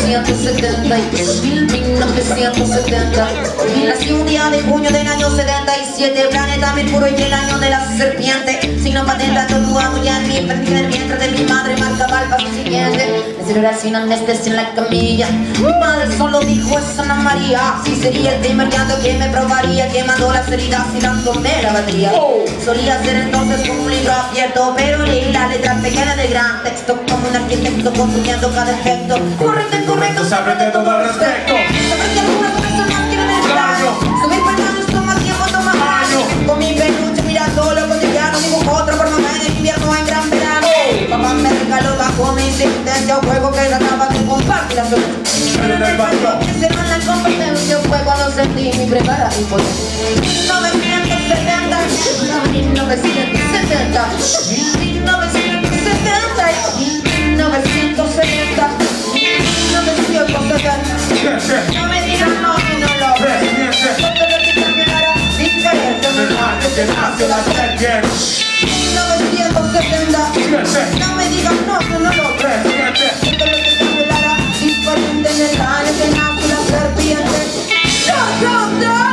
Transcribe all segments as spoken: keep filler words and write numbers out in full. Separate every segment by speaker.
Speaker 1: novecientos setenta y mil novecientos setenta. Nació un día de junio del año setenta y siete, planeta Mercurio y el año de la serpiente. Signo patentado tatuado ya en mi perfil, el vientre de mi madre marcaba el paso siguiente. De celular sin anestesia en la camilla. Mi madre solo dijo es Ana María. Si sería el primer llanto que me probaría, quemando las heridas y dándome la batería. Solía ser entonces como un libro abierto, pero leí la letra pequeña del gran texto, como un arquitecto construyendo cada efecto. Correcto, incorrecto, se aprende todo al respecto. Saber que algunas personas quieren estar. Subir pantalones toma tiempo, toma años. Con mi peluche mirando lo cotidiano, dibujo otra forma en el invierno, en gran verano. Papá me regaló bajo mi insistencia un juego que trataba de compartir la solución. Pero en el barrio que se van la competencia fue cuando sentí mi preparada impotencia. mil novecientos setenta, mil novecientos setenta, mil novecientos setenta, mil novecientos setenta, mil novecientos setenta. No me digan no, que no lo ves. Porque lo que cambiará diferente en el año que nació la serie. mil novecientos setenta. No me digan no, que no lo ves. Porque lo que cambiará diferente en el año que nació la serpiente. ¡No, no, no!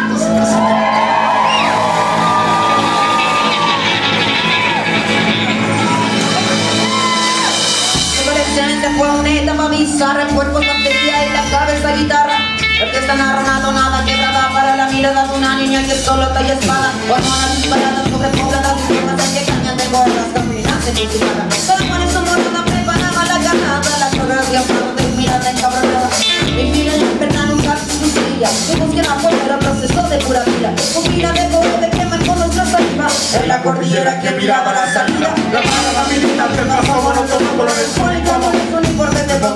Speaker 1: Fue una etapa bizarra, el cuerpo tontería y la cabeza guitarra. El que está narrando nada quebrada para la mirada de una niña que solo talla espada. Hormonas disparadas sobre pobladas y formas que cañan de gordas, caminantes y ciudad. Pero por eso morada preparaba la ganada, la coreografía de mirada encabronada. Mi vida en verdad nunca se sucedía. Mi búsqueda fue el proceso de pura vida. Un vida de fuego de quema con nuestra saliva. En la cordillera que miraba la salida. La mala familia que pasó monótono por el sol y como un uniforme de